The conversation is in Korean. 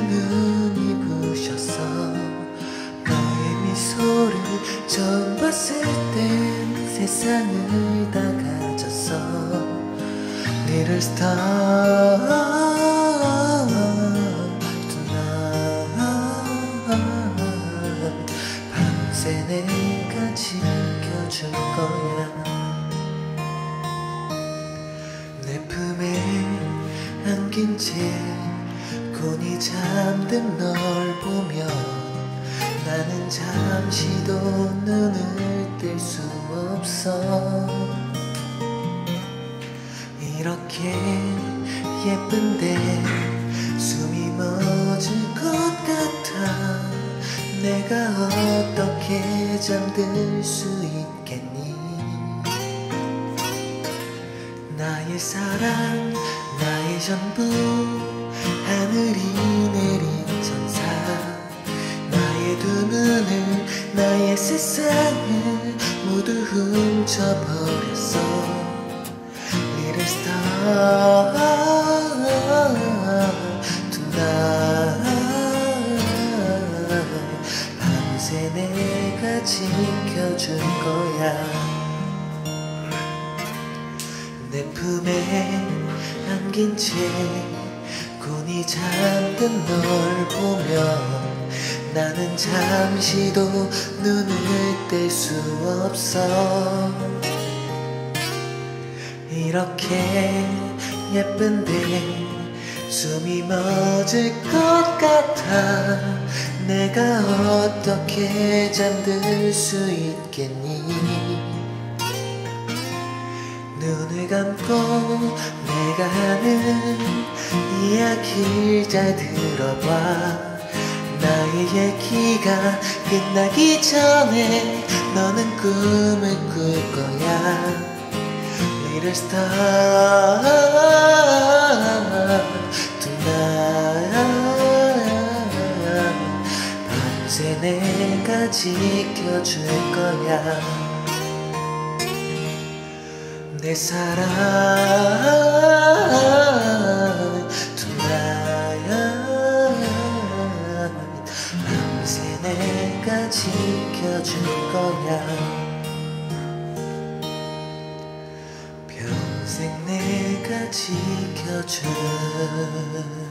눈이 부셔서 너의 미소를 처음 봤을 땐 세상을 다 가졌어. Little star tonight, 밤새 내가 지켜줄 거야. 내 품에 안긴 채 곤히 잠든 널 보며 나는 잠시도 눈을 뗄 수 없어. 이렇게 예쁜데 숨이 멎을 것 같아. 내가 어떻게 잠들 수 있겠니? 나의 사랑, 나의 전부, 하늘이 내린 천사. 나의 두 눈을, 나의 세상을 모두 훔쳐버렸어. Little star tonight, 밤새 내가 지켜줄 거야. 내 품에 안긴 채 곤히 잠든 널 보며 나는 잠시도 눈을 뗄 수 없어. 이렇게 예쁜데 숨이 멎을 것 같아. 내가 어떻게 잠들 수 있겠니? 눈을 감고 내가 하는 이야기를 잘 들어봐. 나의 얘기가 끝나기 전에 너는 꿈을 꿀 거야. Little star tonight, 밤새 내가 지켜줄 거야. 내 사랑 tonight, 밤새 내가 지켜줄 거야. 평생 내가 지켜줄